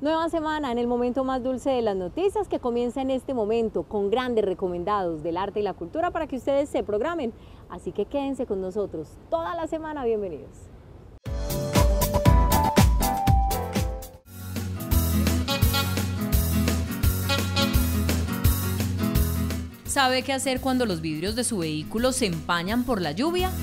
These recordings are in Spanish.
Nueva semana en el momento más dulce de las noticias que comienza en este momento con grandes recomendados del arte y la cultura para que ustedes se programen. Así que quédense con nosotros toda la semana. Bienvenidos. ¿Sabe qué hacer cuando los vidrios de su vehículo se empañan por la lluvia?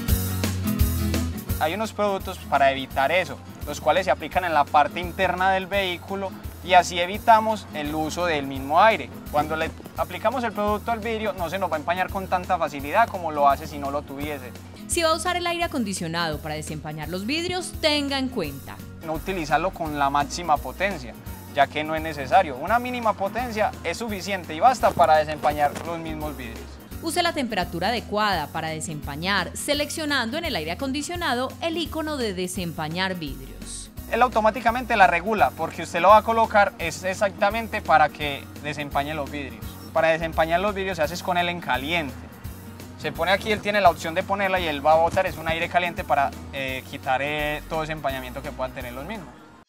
Hay unos productos para evitar eso, los cuales se aplican en la parte interna del vehículo y así evitamos el uso del mismo aire. Cuando le aplicamos el producto al vidrio no se nos va a empañar con tanta facilidad como lo hace si no lo tuviese. Si va a usar el aire acondicionado para desempañar los vidrios, tenga en cuenta no utilizarlo con la máxima potencia, ya que no es necesario. Una mínima potencia es suficiente y basta para desempañar los mismos vidrios. Use la temperatura adecuada para desempañar, seleccionando en el aire acondicionado el icono de desempañar vidrios. Él automáticamente la regula, porque usted lo va a colocar es exactamente para que desempañe los vidrios. Para desempañar los vidrios se hace con él en caliente. Se pone aquí, él tiene la opción de ponerla y él va a botar es un aire caliente para quitar todo ese empañamiento que puedan tener los mismos.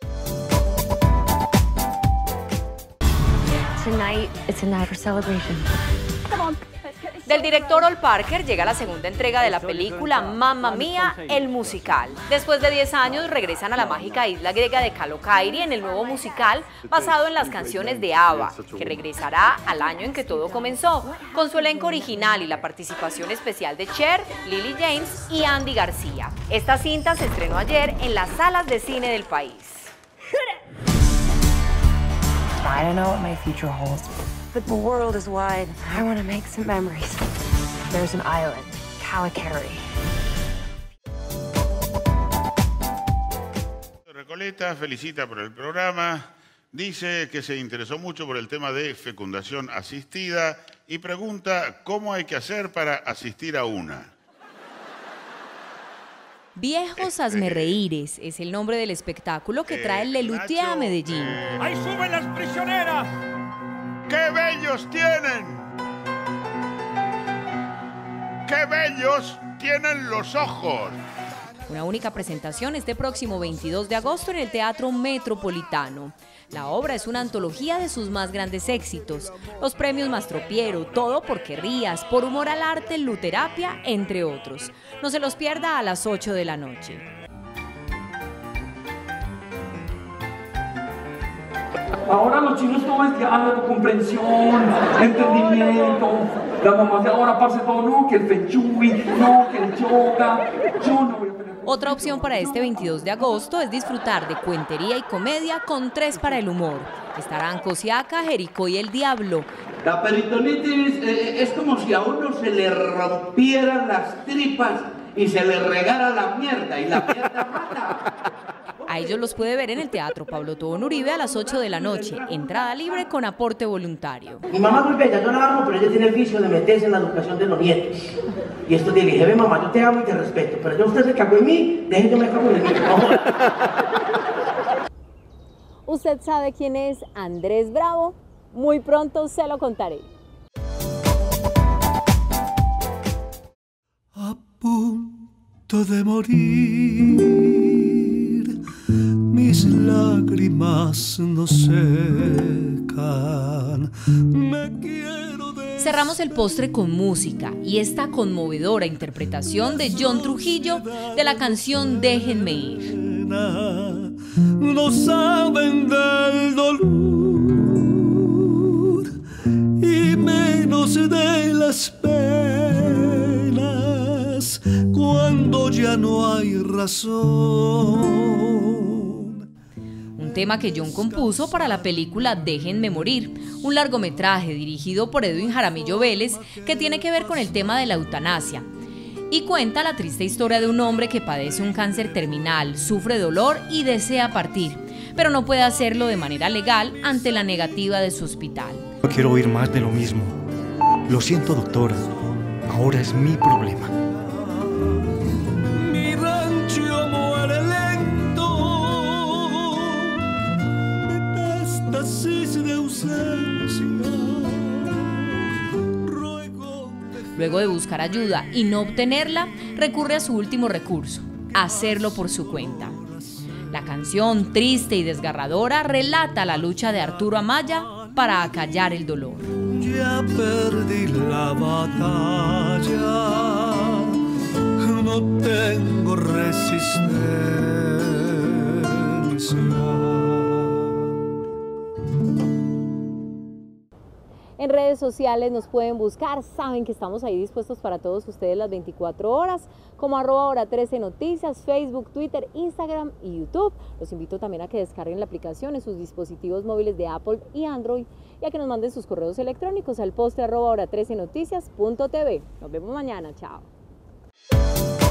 Tonight, it's a night for celebration. Come on. Del director Ol Parker llega la segunda entrega de la película Mamma Mía, el musical. Después de 10 años regresan a la mágica isla griega de Kalokairi en el nuevo musical basado en las canciones de ABBA, que regresará al año en que todo comenzó, con su elenco original y la participación especial de Cher, Lily James y Andy García. Esta cinta se estrenó ayer en las salas de cine del país. I don't know what my future holds, but the world is wide. I want to make some memories. There's an island, Kalokairi. Recoleta felicita por el programa, dice que se interesó mucho por el tema de fecundación asistida y pregunta cómo hay que hacer para asistir a una. Viejos Hazmerreíres es el nombre del espectáculo que trae el Lelutier a Medellín. ¡Ahí suben las prisioneras! ¡Qué bellos tienen! ¡Qué bellos tienen los ojos! Una única presentación este próximo 22 de agosto en el Teatro Metropolitano. La obra es una antología de sus más grandes éxitos, los premios Mastropiero, Todo porque rías, Por humor al arte, Luterapia, entre otros. No se los pierda a las 8 de la noche. Ahora los chinos todo es diálogo, comprensión, entendimiento. La mamá de ahora pasa todo, no, que el feng shui, no, que el yoga. Yo no voy a tener... Otra opción para este 22 de agosto es disfrutar de cuentería y comedia con 3 para el humor. Estarán Cosiaca, Jericó y el Diablo. La peritonitis es como si a uno se le rompieran las tripas y se le regara la mierda, y la mierda mata. A ellos los puede ver en el Teatro Pablo Tobón Uribe a las 8 de la noche. Entrada libre con aporte voluntario. Mi mamá es muy bella, yo la amo, pero ella tiene el vicio de meterse en la educación de los nietos. Y esto te dije, ve mamá, yo te amo y te respeto, pero ya usted se cagó en mí, deje que me cago en mí. ¿Usted sabe quién es Andrés Bravo? Muy pronto se lo contaré. A punto de morir, mis lágrimas no secan. Me quiero Cerramos el postre con música y esta conmovedora interpretación de John Trujillo de la canción Déjenme ir. No saben del dolor y menos de las penas cuando ya no hay razón. Un tema que John compuso para la película Déjenme morir, un largometraje dirigido por Edwin Jaramillo Vélez que tiene que ver con el tema de la eutanasia. Y cuenta la triste historia de un hombre que padece un cáncer terminal, sufre dolor y desea partir, pero no puede hacerlo de manera legal ante la negativa de su hospital. No quiero oír más de lo mismo. Lo siento, doctora. Ahora es mi problema. Mi rancho muere lento, metástasis de ausencia. Luego de buscar ayuda y no obtenerla, recurre a su último recurso, hacerlo por su cuenta. La canción, triste y desgarradora, relata la lucha de Arturo Amaya para acallar el dolor. Ya perdí la batalla, no tengo resistencia. En redes sociales nos pueden buscar, saben que estamos ahí dispuestos para todos ustedes las 24 horas, como @hora13noticias, Facebook, Twitter, Instagram y YouTube. Los invito también a que descarguen la aplicación en sus dispositivos móviles de Apple y Android y a que nos manden sus correos electrónicos al poste @hora13noticias.tv. Nos vemos mañana, chao.